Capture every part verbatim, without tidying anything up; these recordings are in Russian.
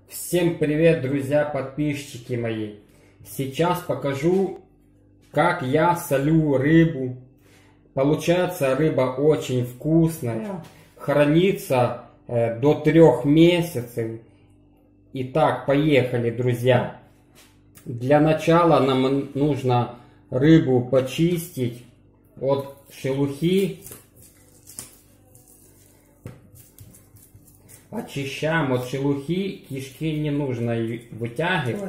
Всем привет, друзья, подписчики мои! Сейчас покажу, как я солю рыбу. Получается, рыба очень вкусная, хранится э, до трех месяцев. Итак, поехали, друзья! Для начала нам нужно рыбу почистить от шелухи. Очищаем от шелухи, кишки не нужно вытягивать.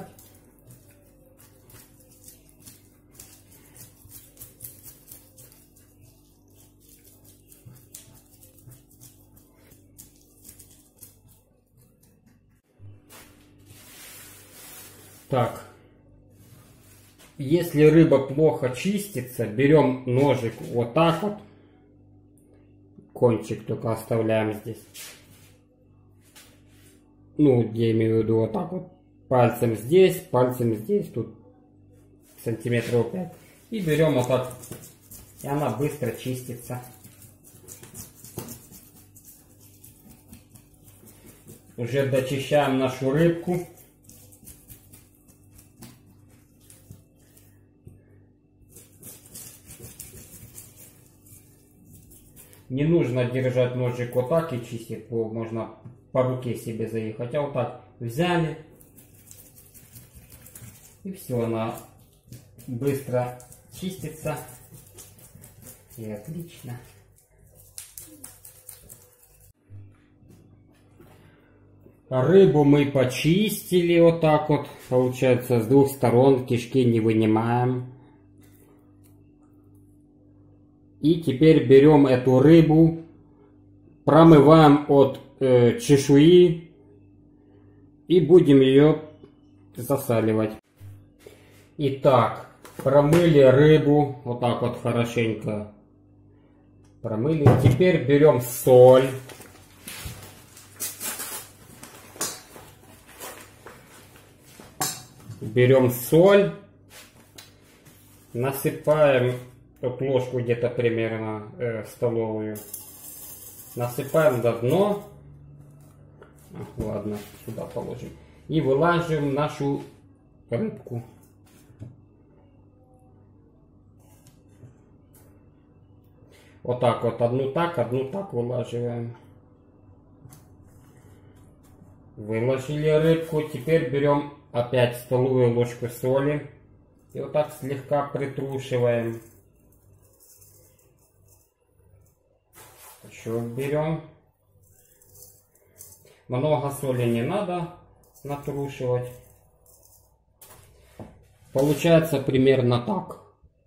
Так, если рыба плохо чистится, берем ножик вот так вот, кончик только оставляем здесь. Ну, я имею в виду вот так вот, пальцем здесь, пальцем здесь, тут сантиметров пять. И берем вот так, и она быстро чистится. Уже дочищаем нашу рыбку. Не нужно держать ножик вот так и чистить, можно по руке себе заехать. А вот так взяли, и все, она быстро чистится. И отлично. Рыбу мы почистили вот так вот. Получается, с двух сторон кишки не вынимаем. И теперь берем эту рыбу, промываем от э, чешуи и будем ее засаливать. Итак, промыли рыбу, вот так вот хорошенько промыли. Теперь берем соль. Берем соль, насыпаем вот ложку где-то примерно э, столовую. Насыпаем на дно. А, ладно, сюда положим. И вылаживаем нашу рыбку. Вот так вот, одну так, одну так вылаживаем. Выложили рыбку. Теперь берем опять столовую ложку соли. И вот так слегка притрушиваем. Еще берем. Много соли не надо натрушивать. Получается примерно так.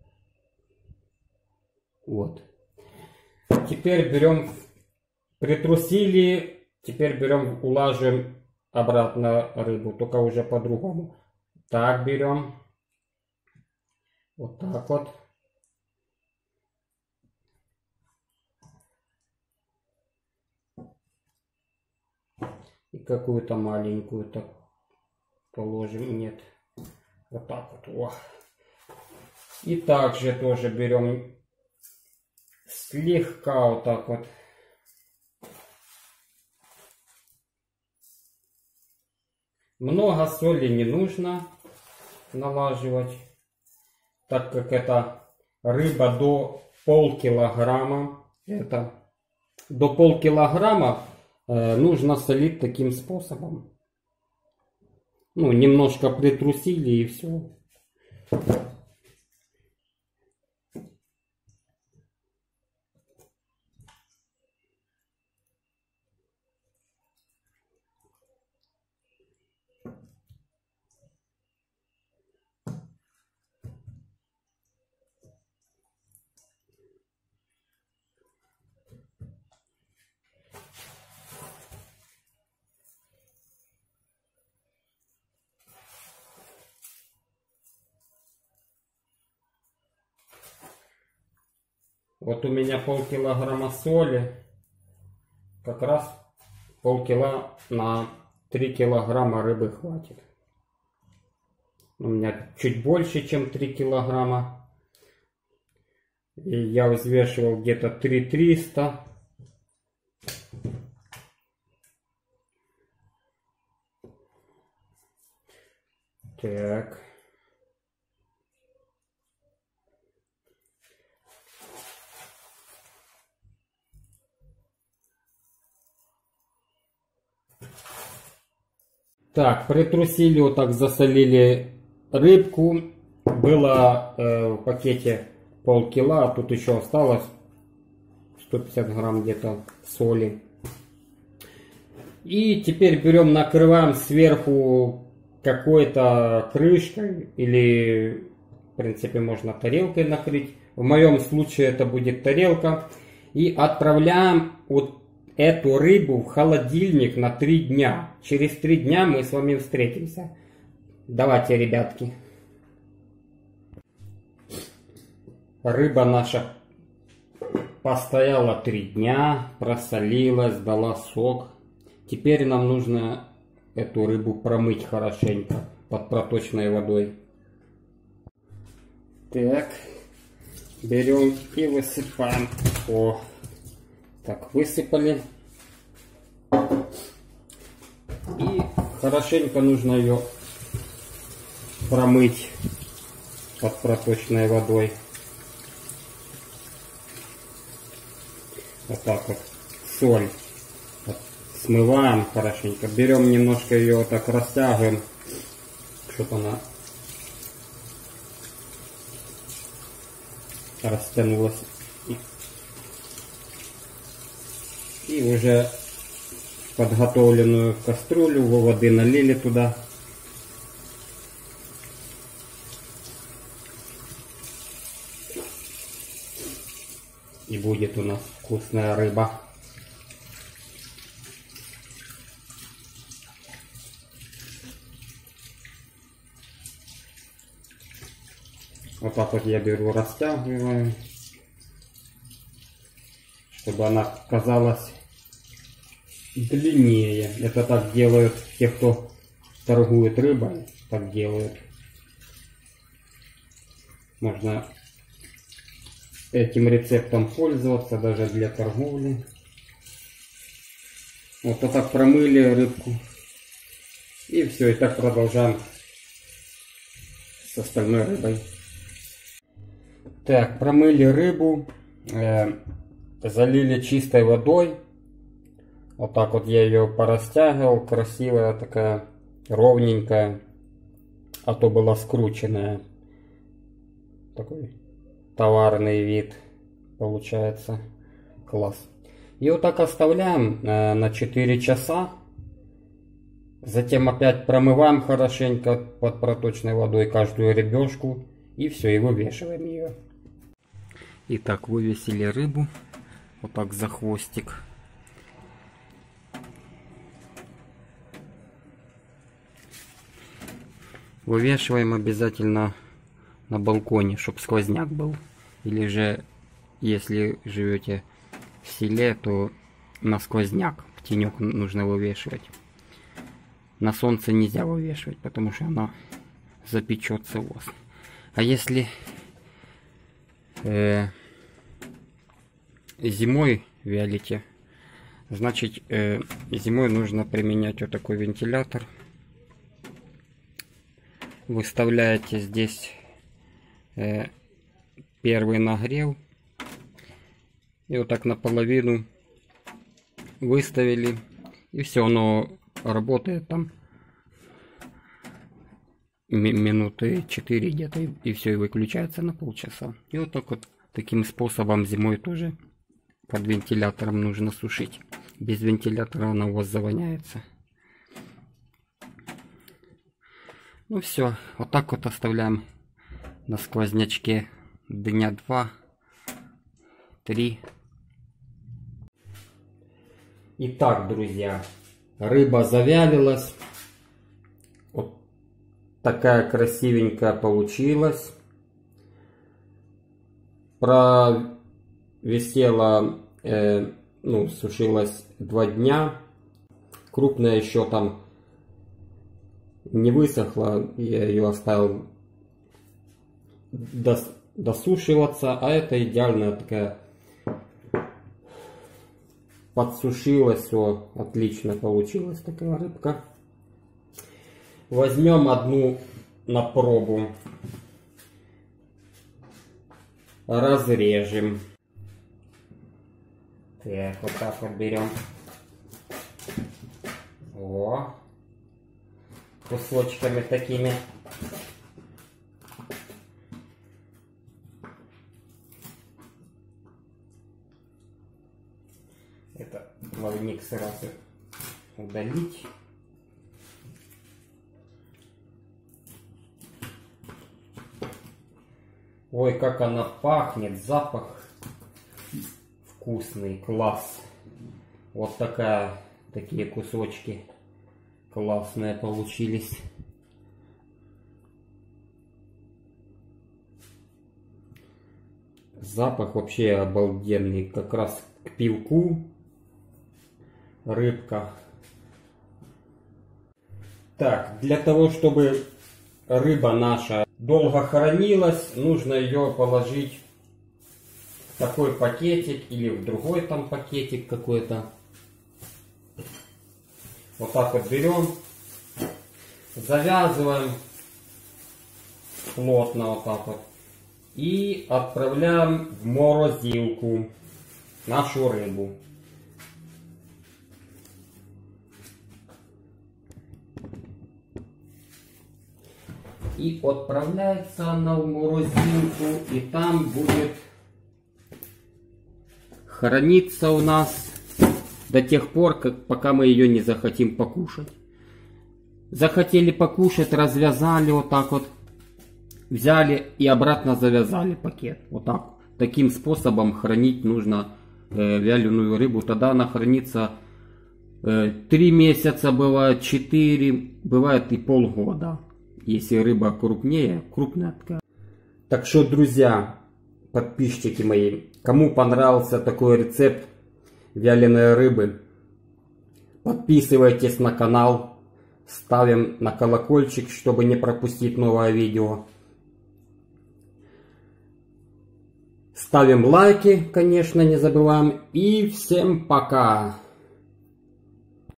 Вот. Теперь берем, притрусили, теперь берем, улаживаем обратно рыбу, только уже по-другому. Так берем. Вот так вот. И какую-то маленькую так положим. Нет. Вот так вот. О. И также тоже берем слегка вот так вот. Много соли не нужно налаживать, так как это рыба до полкилограмма. Это до полкилограмма э, нужно солить таким способом. Ну, немножко притрусили и все. Вот у меня полкилограмма соли, как раз полкила на три килограмма рыбы хватит. У меня чуть больше, чем три килограмма. И я взвешивал где-то три триста. Так. Так, притрусили, вот так засолили рыбку. Было э, в пакете полкила, а тут еще осталось сто пятьдесят грамм где-то соли. И теперь берем, накрываем сверху какой-то крышкой или, в принципе, можно тарелкой накрыть. В моем случае это будет тарелка. И отправляем вот эту рыбу в холодильник на три дня. Через три дня мы с вами встретимся. Давайте, ребятки. Рыба наша постояла три дня, просолилась, дала сок. Теперь нам нужно эту рыбу промыть хорошенько под проточной водой. Так, берем и высыпаем. О, так, высыпали. И хорошенько нужно ее промыть под проточной водой. Вот так вот. Соль. Вот. Смываем хорошенько. Берем немножко ее вот так растягиваем, чтобы она растянулась. И, и уже подготовленную кастрюлю воды налили туда. И будет у нас вкусная рыба. Вот так вот я беру, растягиваю, чтобы она казалась длиннее. Это так делают те, кто торгует рыбой, так делают. Можно этим рецептом пользоваться даже для торговли. Вот, вот так промыли рыбку. И все, и так продолжаем с остальной рыбой. Так, промыли рыбу, э, залили чистой водой. Вот так вот я ее порастягивал, красивая такая, ровненькая, а то была скрученная. Такой товарный вид получается. Класс. И вот так оставляем э, на четыре часа. Затем опять промываем хорошенько под проточной водой каждую рыбешку. И все, и вывешиваем ее. Итак, вывесили рыбу. Вот так за хвостик. Вывешиваем обязательно на балконе, чтобы сквозняк был. Или же, если живете в селе, то на сквозняк, в тенек нужно вывешивать. На солнце нельзя вывешивать, потому что оно запечется у вас. А если э, зимой вялите, значит э, зимой нужно применять вот такой вентилятор. Выставляете здесь э, первый нагрев и вот так наполовину выставили, и все, оно работает там минуты четыре где-то, и, и все, и выключается на полчаса. И вот так вот таким способом зимой тоже под вентилятором нужно сушить. Без вентилятора она у вас завоняется. Ну все, вот так вот оставляем на сквознячке дня два три. Итак, друзья, рыба завялилась. Вот такая красивенькая получилась. Провисела, э, ну, сушилась два дня. Крупная еще там не высохла, я ее оставил дос, досушиваться, а это идеальная такая, подсушилась, все отлично получилась такая рыбка. Возьмем одну на пробу разрежем. Так, вот так вот берем. О, кусочками такими. Это плавник сразу удалить. Ой, как она пахнет, запах вкусный, класс. Вот такая, такие кусочки классные получились. Запах вообще обалденный, как раз к пивку. Рыбка. Так, для того, чтобы рыба наша долго хранилась, нужно ее положить в такой пакетик или в другой там пакетик какой-то. Вот так вот берем, завязываем плотно вот так вот и отправляем в морозилку нашу рыбу. И отправляется она в морозилку, и там будет храниться у нас до тех пор, как, пока мы ее не захотим покушать. Захотели покушать, развязали вот так вот, взяли и обратно завязали пакет. Вот так. Таким способом хранить нужно э, вяленую рыбу. Тогда она хранится э, три месяца, бывает четыре, бывает и полгода. Если рыба крупнее, крупная такая. Так что, друзья, подписчики мои, кому понравился такой рецепт вяленой рыбы, подписывайтесь на канал, ставим на колокольчик, чтобы не пропустить новое видео. Ставим лайки, конечно, не забываем. И всем пока!